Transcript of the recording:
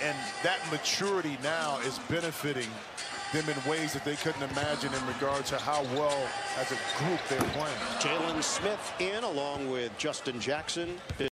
And that maturity now is benefiting them in ways that they couldn't imagine in regard to how well as a group they're playing. Jalen Smith in along with Justin Jackson.